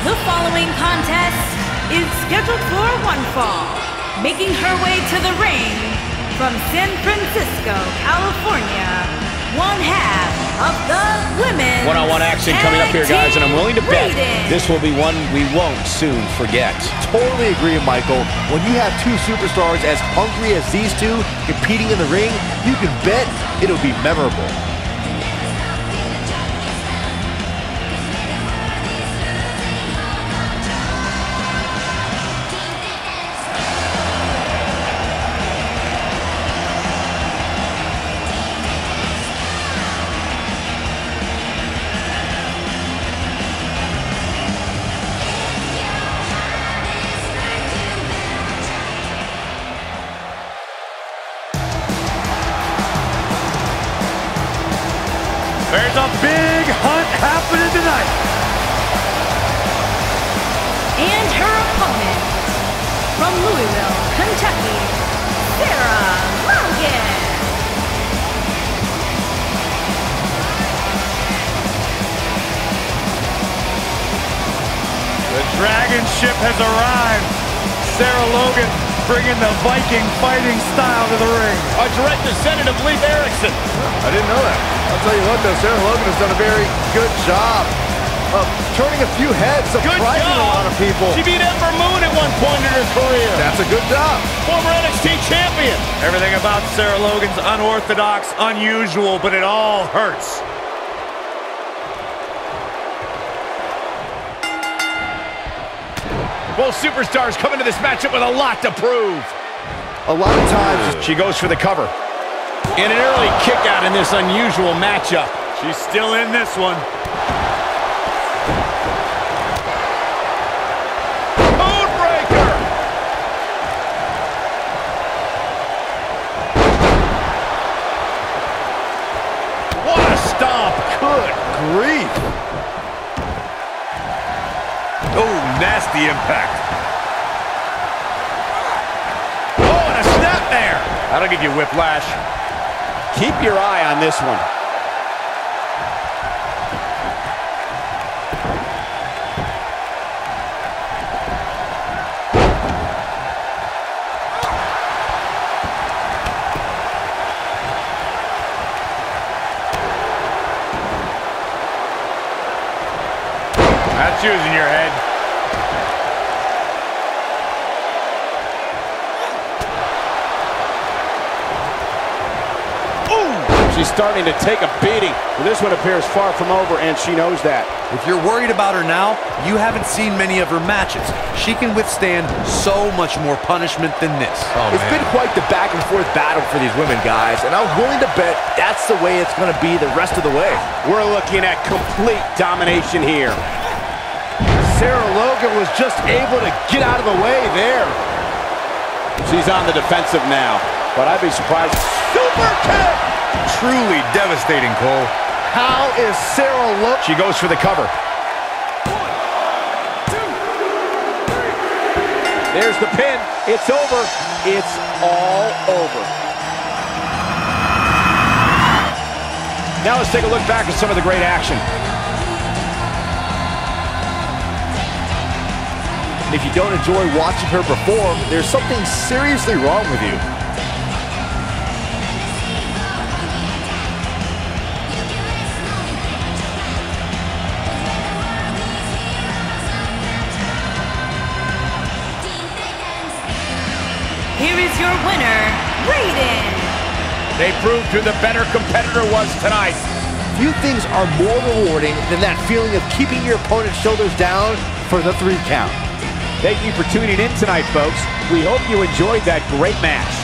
The following contest is scheduled for one fall. Making her way to the ring from San Francisco, California, one half of the women's one-on-one action coming up here, guys, and I'm willing to bet this will be one we won't soon forget. Totally agree, Michael. When you have two superstars as hungry as these two competing in the ring, you can bet it'll be memorable. There's a big hunt happening tonight. And her opponent, from Louisville, Kentucky, Logan. The Dragon Ship has arrived. Sarah Logan bringing the Viking fighting style to the ring. A direct descendant of Leif Erikson. I didn't know that. I'll tell you what, though, Sarah Logan has done a very good job of turning a few heads, surprising a lot of people. She beat Ember Moon at one point in her career. That's a good job. Former NXT champion. Everything about Sarah Logan's unorthodox, unusual, but it all hurts. Both superstars come into this matchup with a lot to prove. A lot of times, She goes for the cover. And an early kick out in this unusual matchup. She's still in this one. Moonbreaker! What a stomp. good grief. Oh, nasty impact. Oh, and a snap there. That'll give you whiplash. Keep your eye on this one. That's using your head. She's starting to take a beating. Well, this one appears far from over, and she knows that. If you're worried about her now, you haven't seen many of her matches. She can withstand so much more punishment than this. It's been quite the back and forth battle for these women, guys, and I'm willing to bet that's the way it's going to be the rest of the way. We're looking at complete domination here. Sarah Logan was just able to get out of the way there. She's on the defensive now, but I'd be surprised. Super kick! Truly devastating, Cole. How is Sarah Logan? She goes for the cover. There's the pin. It's over. It's all over. Now let's take a look back at some of the great action. If you don't enjoy watching her perform, there's something seriously wrong with you. Here is your winner, Raiden. They proved who the better competitor was tonight. Few things are more rewarding than that feeling of keeping your opponent's shoulders down for the 3 count. Thank you for tuning in tonight, folks. We hope you enjoyed that great match.